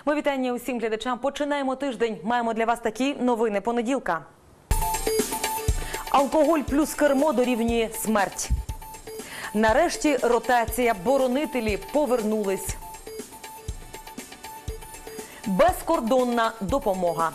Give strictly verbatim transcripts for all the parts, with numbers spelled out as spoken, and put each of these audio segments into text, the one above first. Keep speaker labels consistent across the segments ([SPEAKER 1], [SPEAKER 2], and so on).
[SPEAKER 1] Ми вітання усім глядачам. Починаємо тиждень. Маємо для вас такі новини понеділка. Алкоголь плюс кермо дорівнює смерть. Нарешті ротація. Боронителі повернулись. Безкордонна допомога.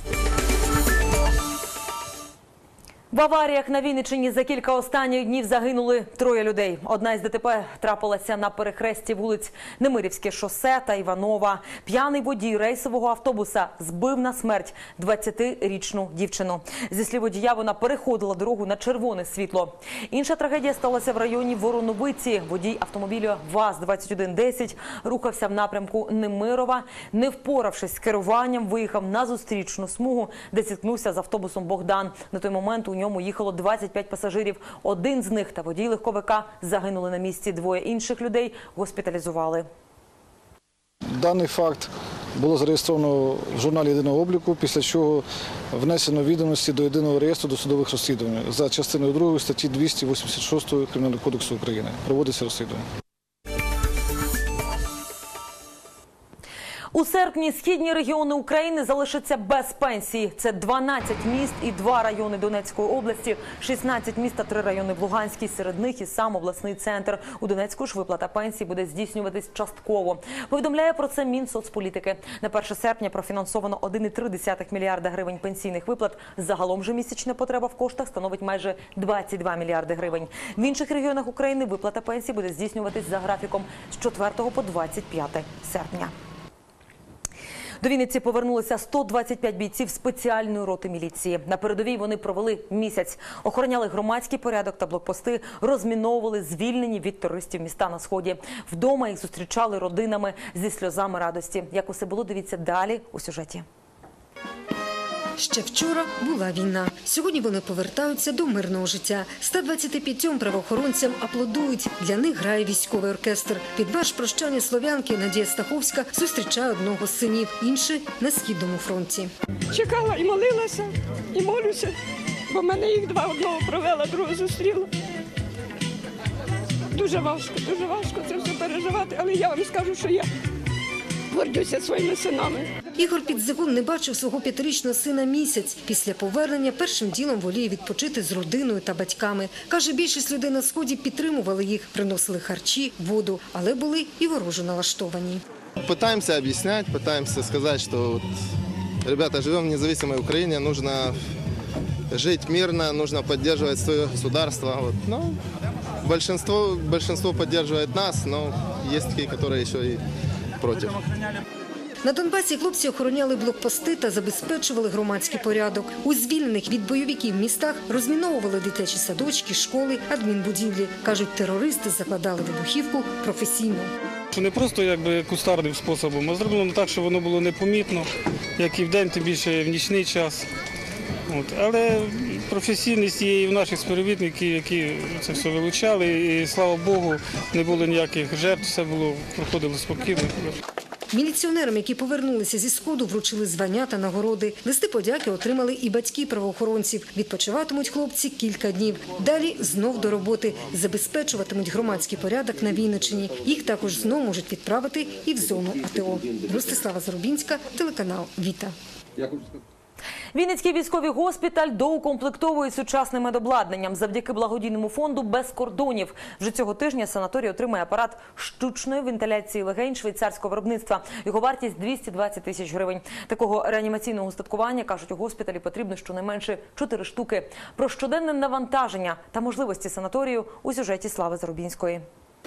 [SPEAKER 1] В аваріях на Вінниччині за кілька останніх днів загинули троє людей. Одна із ДТП трапилася на перехресті вулиць Немирівське шосе та Іванова. П'яний водій рейсового автобуса збив на смерть двадцятирічну дівчину. Зі слів водія, вона переходила дорогу на червоне світло. Інша трагедія сталася в районі Вороновиці. Водій автомобіля ВАЗ двадцять один десять рухався в напрямку Немирова. Не впоравшись з керуванням, виїхав на зустрічну смугу, де зіткнувся з автобусом «Богдан». На той момент у В ньому їхало двадцять п'ять пасажирів. Один з них та водій легковика загинули на місці. Двоє інших людей госпіталізували.
[SPEAKER 2] Даний факт було зареєстровано в журналі єдиного обліку, після чого внесено відомості до єдиного реєстру досудових розслідувань за частиною другої статті двісті вісімдесят шість Кримінального кодексу України. Проводиться розслідування.
[SPEAKER 1] У серпні східні регіони України залишаться без пенсії. Це дванадцять міст і два райони Донецької області, шістнадцять міст та три райони в Луганській, серед них і сам обласний центр. У Донецьку ж виплата пенсії буде здійснюватись частково. Повідомляє про це Мінсоцполітики. На перше серпня профінансовано один цілих три десятих мільярда гривень пенсійних виплат. Загалом же місячна потреба в коштах становить майже двадцять два мільярди гривень. В інших регіонах України виплата пенсії буде здійснюватись за графіком з четвертого по двадцять п'яте серпня. До Вінниці повернулися сто двадцять п'ять бійців спеціальної роти міліції. На передовій вони провели місяць. Охороняли громадський порядок та блокпости, розміновували звільнені від терористів міста на Сході. Вдома їх зустрічали родинами зі сльозами радості. Як усе було, дивіться далі у сюжеті.
[SPEAKER 3] Ще вчора була війна. Сьогодні вони повертаються до мирного життя. ста двадцяти п'ятьом правоохоронцям аплодують. Для них грає військовий оркестр. Під марш прощання слов'янки Надія Стаховська зустрічає одного з синів, інший на Східному фронті.
[SPEAKER 4] Чекала і молилася, і молюся, бо в мене їх два, одного провела, другого зустріла. Дуже важко, дуже важко це все переживати, але я вам скажу, що я гордюся своїми синами.
[SPEAKER 3] Ігор Підзигун не бачив свого п'ятирічного сина місяць. Після повернення першим ділом воліє відпочити з родиною та батьками. Каже, більшість людей на Сході підтримували їх, приносили харчі, воду, але були і ворожо налаштовані.
[SPEAKER 5] Пытаемся объяснять, пытаемся сказать, что вот, ребята, живем в независимой Украине, нужно жить мирно, нужно поддерживать свое государство. Вот. Ну, большинство, большинство поддерживает нас, но есть такие, которые еще и против.
[SPEAKER 3] На Донбасі хлопці охороняли блокпости та забезпечували громадський порядок. У звільнених від бойовиків містах розміновували дитячі садочки, школи, адмінбудівлі. Кажуть, терористи закладали вибухівку професійно.
[SPEAKER 6] Не просто якби кустарним способом, а зроблено так, щоб воно було непомітно, як і вдень, тим більше в нічний час. От. Але професійність є і в наших співробітників, які це все вилучали, і, слава Богу, не було ніяких жертв, все було, проходило спокійно.
[SPEAKER 3] Міліціонерам, які повернулися зі Сходу, вручили звання та нагороди. Листи подяки отримали і батьки правоохоронців. Відпочиватимуть хлопці кілька днів. Далі знов до роботи. Забезпечуватимуть громадський порядок на Вінниччині. Їх також знов можуть відправити і в зону АТО. Ростислава Зарубінська, телеканал «Віта».
[SPEAKER 1] Вінницький військовий госпіталь доукомплектовують сучасним медобладнанням. Завдяки благодійному фонду «Без кордонів». Вже цього тижня санаторій отримає апарат штучної вентиляції легень швейцарського виробництва. Його вартість двісті двадцять тисяч гривень. Такого реанімаційного устаткування, кажуть, у госпіталі потрібно щонайменше чотири штуки. Про щоденне навантаження та можливості санаторію у сюжеті Слави Зарубінської.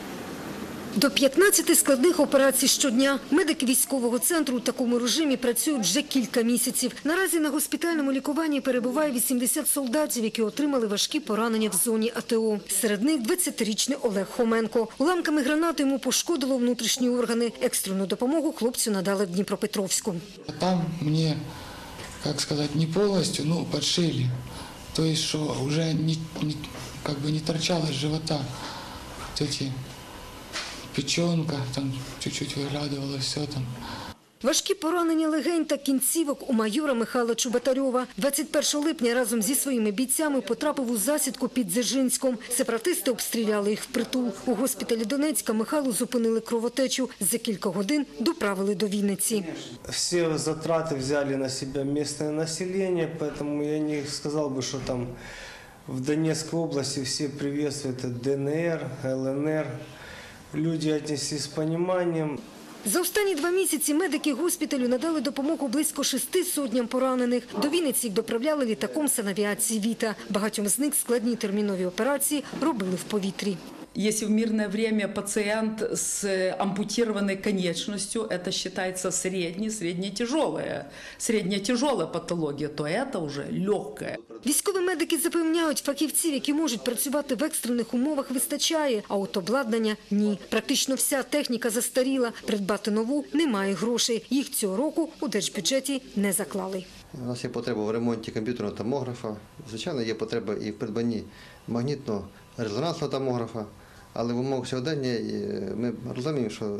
[SPEAKER 3] До п'ятнадцяти складних операцій щодня. Медики військового центру у такому режимі працюють вже кілька місяців. Наразі на госпітальному лікуванні перебуває вісімдесят солдатів, які отримали важкі поранення в зоні АТО. Серед них двадцятирічний Олег Хоменко. Уламками гранати йому пошкодило внутрішні органи. Екстрену допомогу хлопцю надали в Дніпропетровську.
[SPEAKER 7] Там мені, як сказати, не повністю, ну, підшили. Тобто, що вже не, не, как бы не торчало з живота. Ці печенка, там чуть-чуть виглядувало, все там.
[SPEAKER 3] Важкі поранення легень та кінцівок у майора Михайла Чубатарьова. двадцять першого липня разом зі своїми бійцями потрапив у засідку під Дзержинськом. Сепаратисти обстріляли їх впритул. У госпіталі Донецька Михайлу зупинили кровотечу. За кілька годин доправили до Вінниці.
[SPEAKER 8] Всі затрати взяли на себе місцеве населення, тому я не сказав би, що там в Донецкой области все приветствуют ДНР, ЛНР. Люди отнеслись с пониманием.
[SPEAKER 3] За останні два місяці медики госпіталю надали допомогу близько шести сотням поранених. До Вінниці їх доправляли літаком санавіації «Віта». Багатьом з них складні термінові операції робили в повітрі.
[SPEAKER 9] Если в мирное время пациент с ампутированной конечностью, это считается средне, средне-тяжелая, средне-тяжелая патология, то это уже легкая.
[SPEAKER 3] Військові медики запевняють, фахівців, які можуть працювати в екстрених умовах, вистачає, а от обладнання – ні. Практично вся техніка застаріла, придбати нову немає грошей. Їх цього року у держбюджеті не заклали.
[SPEAKER 10] У нас є потреба в ремонті комп'ютерного томографа, звичайно, є потреба і в придбанні магнітного резонансного томографа. Але в умовах сьогодення ми розуміємо, що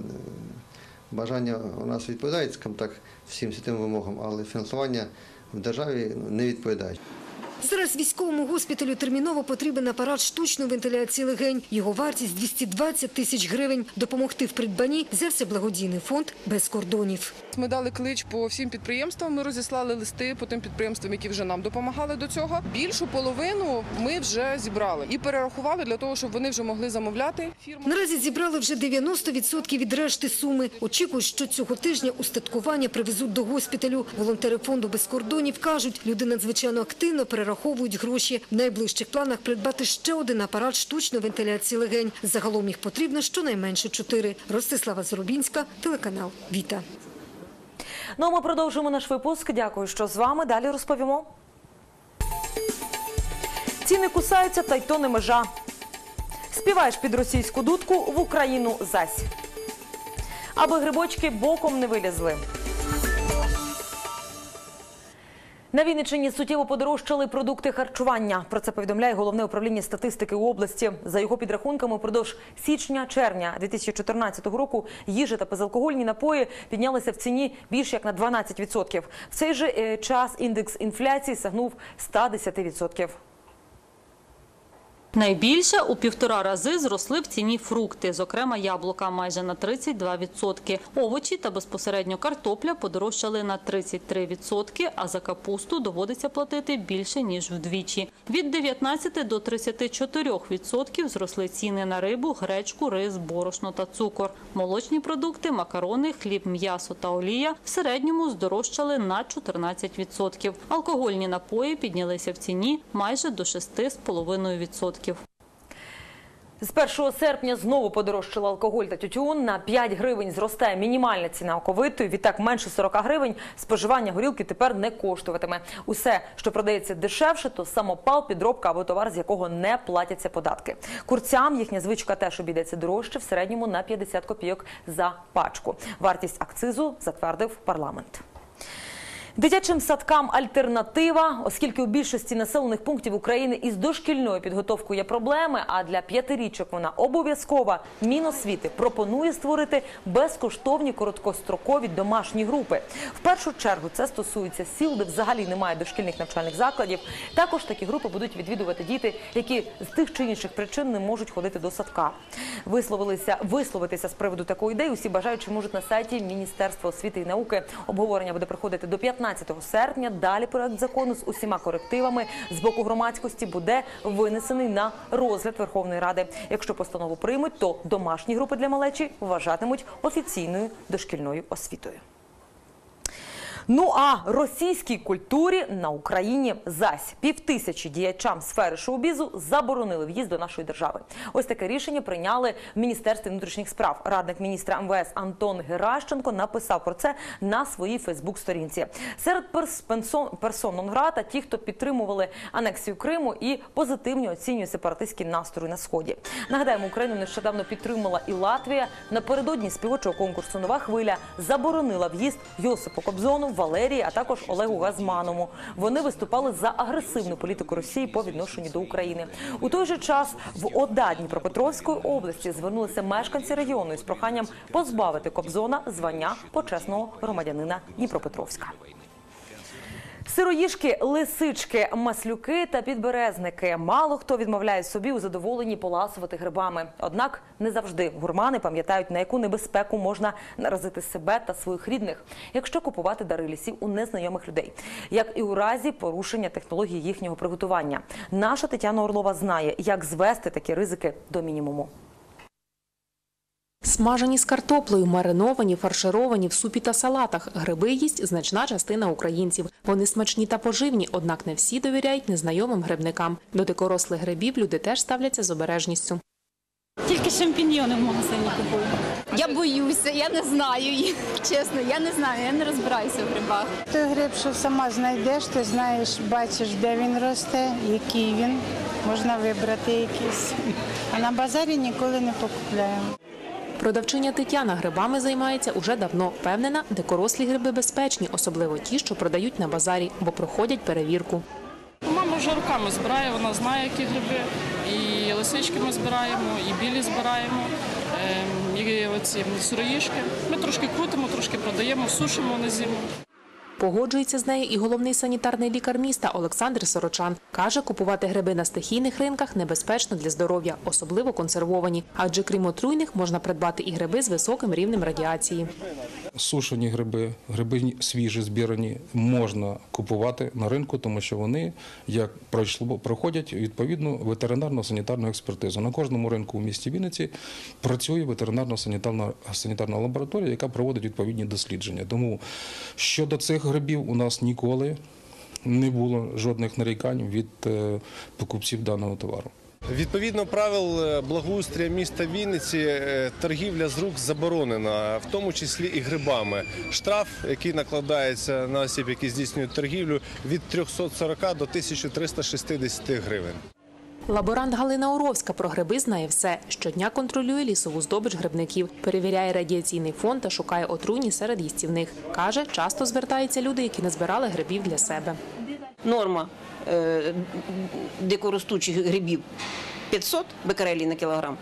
[SPEAKER 10] бажання у нас відповідають, скажімо так, всім світовим вимогам, але фінансування в державі не відповідає.
[SPEAKER 3] Зараз військовому госпіталю терміново потрібен апарат штучної вентиляції легень. Його вартість – двісті двадцять тисяч гривень. Допомогти в придбанні взявся благодійний фонд «Без кордонів».
[SPEAKER 11] Ми дали клич по всім підприємствам, ми розіслали листи по тим підприємствам, які вже нам допомагали до цього. Більшу половину ми вже зібрали і перерахували для того, щоб вони вже могли замовляти.
[SPEAKER 3] Наразі зібрали вже дев'яносто відсотків від решти суми. Очікують, що цього тижня устаткування привезуть до госпіталю. Волонтери фонду «Без кордонів» кажуть, люди надзвичайно активно перераховують гроші. В найближчих планах придбати ще один апарат штучної вентиляції легень. Загалом їх потрібно щонайменше чотири. Ростислава Зарубінська, телеканал «Віта».
[SPEAKER 1] Ну а ми продовжуємо наш випуск. Дякую, що з вами. Далі розповімо. Ціни кусаються, та й то не межа. Співаєш під російську дудку, в Україну зась. Аби грибочки боком не вилізли. На Вінниччині суттєво подорожчали продукти харчування. Про це повідомляє Головне управління статистики у області. За його підрахунками, впродовж січня-червня дві тисячі чотирнадцятого року їжа та безалкогольні напої піднялися в ціні більше як на дванадцять відсотків. В цей же час індекс інфляції сягнув ста десяти відсотків.
[SPEAKER 12] Найбільше у півтора рази зросли в ціні фрукти, зокрема яблука майже на тридцять два відсотки. Овочі та безпосередньо картопля подорожчали на тридцять три відсотки, а за капусту доводиться платити більше, ніж вдвічі. Від дев'ятнадцяти до тридцяти чотирьох відсотків зросли ціни на рибу, гречку, рис, борошно та цукор. Молочні продукти, макарони, хліб, м'ясо та олія в середньому здорожчали на чотирнадцять відсотків. Алкогольні напої піднялися в ціні майже до шести з половиною відсотків.
[SPEAKER 1] З першого серпня знову подорожчали алкоголь та тютюн. На п'ять гривень зростає мінімальна ціна оковитої. Відтак менше сорока гривень споживання горілки тепер не коштуватиме. Усе, що продається дешевше, то самопал, підробка або товар, з якого не платяться податки. Курцям їхня звичка теж обійдеться дорожче, в середньому на п'ятдесят копійок за пачку. Вартість акцизу затвердив парламент. Дитячим садкам альтернатива, оскільки у більшості населених пунктів України із дошкільною підготовкою є проблеми, а для п'ятирічок вона обов'язкова, Міносвіти пропонує створити безкоштовні короткострокові домашні групи. В першу чергу це стосується сіл, де взагалі немає дошкільних навчальних закладів. Також такі групи будуть відвідувати діти, які з тих чи інших причин не можуть ходити до садка. Висловилися, висловитися з приводу такої ідеї усі бажаючі можуть на сайті Міністерства освіти і науки. Обговорення буде проходити до п'ятнадцятого серпня. Далі проект закону з усіма корективами з боку громадськості буде винесений на розгляд Верховної Ради. Якщо постанову приймуть, то домашні групи для малечі вважатимуть офіційною дошкільною освітою. Ну а російській культурі на Україні зась. Півтисячі діячам сфери шоу-бізу заборонили в'їзд до нашої держави. Ось таке рішення прийняли в Міністерстві внутрішніх справ. Радник міністра ем ве ес Антон Геращенко написав про це на своїй фейсбук-сторінці. Серед персон нон-грата ті, хто підтримували анексію Криму і позитивно оцінює сепаратистські настрої на Сході. Нагадаємо, Україну нещодавно підтримала і Латвія. Напередодні співочого конкурсу «Нова хвиля» заборонила в'їзд Йосипу Кобзону Валерії, а також Олегу Газманову. Вони виступали за агресивну політику Росії по відношенню до України. У той же час в ОДА Дніпропетровської області звернулися мешканці регіону із проханням позбавити Кобзона звання почесного громадянина Дніпропетровська. Сироїжки, лисички, маслюки та підберезники. Мало хто відмовляє собі у задоволенні поласувати грибами. Однак не завжди гурмани пам'ятають, на яку небезпеку можна наразити себе та своїх рідних, якщо купувати дари лісів у незнайомих людей. Як і у разі порушення технології їхнього приготування. Наша Тетяна Орлова знає, як звести такі ризики до мінімуму.
[SPEAKER 13] Смажені з картоплею, мариновані, фаршировані в супі та салатах. Гриби їсть значна частина українців. Вони смачні та поживні, однак не всі довіряють незнайомим грибникам. До дикорослих грибів люди теж ставляться з обережністю.
[SPEAKER 14] Тільки шампіньйони в магазині купую.
[SPEAKER 15] Я боюся, я не знаю їх. Чесно, я не знаю, я не розбираюся в грибах.
[SPEAKER 16] Той гриб, що сама знайдеш, ти знаєш, бачиш, де він росте, який він. Можна вибрати якийсь. А на базарі ніколи не покупляємо.
[SPEAKER 13] Продавчиня Тетяна грибами займається уже давно. Впевнена, дикорослі гриби безпечні, особливо ті, що продають на базарі, бо проходять перевірку.
[SPEAKER 17] Мама вже руками збирає, вона знає, які гриби. І лисички ми збираємо, і білі збираємо, і оці сироїжки. Ми трошки крутимо, трошки продаємо, сушимо на зиму.
[SPEAKER 13] Погоджується з нею і головний санітарний лікар міста Олександр Сорочан. Каже, купувати гриби на стихійних ринках небезпечно для здоров'я, особливо консервовані. Адже крім отруйних, можна придбати і гриби з високим рівнем радіації.
[SPEAKER 18] Сушені гриби, гриби свіжі, збирані, можна купувати на ринку, тому що вони, як пройшло, проходять відповідну ветеринарно-санітарну експертизу. На кожному ринку у місті Вінниці працює ветеринарно-санітарна лабораторія, яка проводить відповідні дослідження. Тому щодо цих грибів у нас ніколи не було жодних нарікань від покупців даного товару.
[SPEAKER 19] Відповідно правил благоустрою міста Вінниці, торгівля з рук заборонена, в тому числі і грибами. Штраф, який накладається на осіб, які здійснюють торгівлю, від трьохсот сорока до тисячі трьохсот шістдесят гривень.
[SPEAKER 13] Лаборант Галина Оровська про гриби знає все. Щодня контролює лісову здобич грибників, перевіряє радіаційний фон та шукає отруйні серед їстівних. Каже, часто звертаються люди, які не збирали грибів для себе.
[SPEAKER 20] Норма е, дикоростучих грибів п'ятсот бекерелей на кілограм.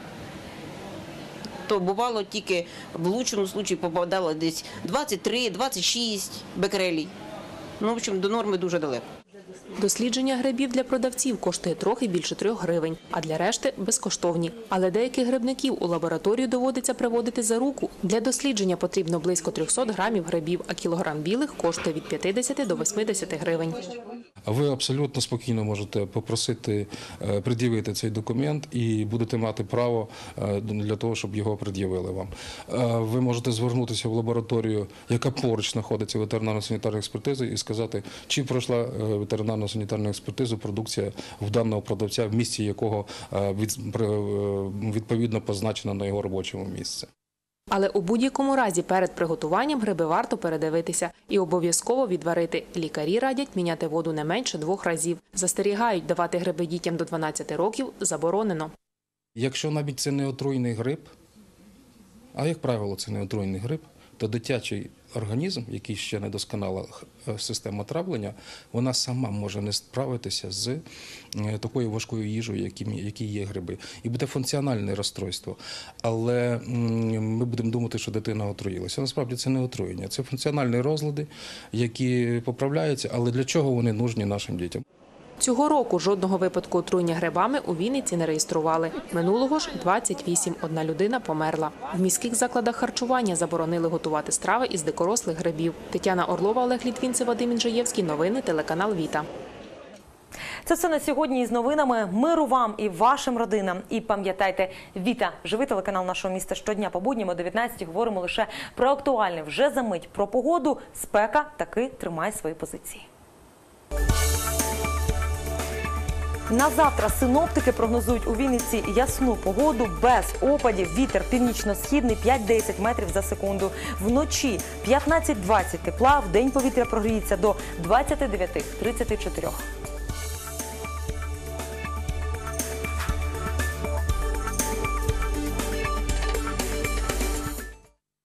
[SPEAKER 20] То бувало тільки в лучшому випадку попадало десь двадцять три - двадцять шість бекерелей. Ну, в общем, до норми дуже далеко.
[SPEAKER 13] Дослідження грибів для продавців коштує трохи більше трьох гривень, а для решти – безкоштовні. Але деяких грибників у лабораторію доводиться приводити за руку. Для дослідження потрібно близько трьохсот грамів грибів, а кілограм білих коштує від п'ятдесяти до восьмидесяти гривень.
[SPEAKER 18] Ви абсолютно спокійно можете попросити пред'явити цей документ і будете мати право для того, щоб його пред'явили вам. Ви можете звернутися в лабораторію, яка поруч знаходиться ветеринарно-санітарної експертизи, і сказати, чи пройшла ветеринарно-санітарну експертизу продукція в даного продавця, в місці якого відповідно позначено на його робочому місці.
[SPEAKER 13] Але у будь-якому разі перед приготуванням гриби варто передивитися і обов'язково відварити. Лікарі радять міняти воду не менше двох разів. Застерігають, давати гриби дітям до дванадцяти років заборонено.
[SPEAKER 18] Якщо навіть це не отруйний гриб, а як правило це не отруйний гриб, то дитячий організм, який ще не досконала система травлення, вона сама може не справитися з такою важкою їжею, які є гриби. І буде функціональне розстройство. Але ми будемо думати, що дитина отруїлася. Насправді це не отруєння, це функціональні розлади, які поправляються, але для чого вони нужні нашим дітям.
[SPEAKER 13] Цього року жодного випадку отруєння грибами у Вінниці не реєстрували. Минулого ж двадцять вісім. Одна людина померла. В міських закладах харчування заборонили готувати страви із дикорослих грибів. Тетяна Орлова, Олег Літвінцев, Вадим Інжаєвський. Новини, телеканал «Віта».
[SPEAKER 1] Це все на сьогодні із новинами. Миру вам і вашим родинам. І пам'ятайте, «Віта» – живий телеканал нашого міста. Щодня по будням о дев'ятнадцятій говоримо лише про актуальне. Вже за мить про погоду. Спека таки тримає свої позиції. На завтра синоптики прогнозують у Вінниці ясну погоду, без опадів, вітер північно-східний п'ять-десять метрів за секунду. Вночі п'ятнадцять-двадцять тепла, вдень повітря прогріється до двадцяти дев'яти - тридцяти чотирьох.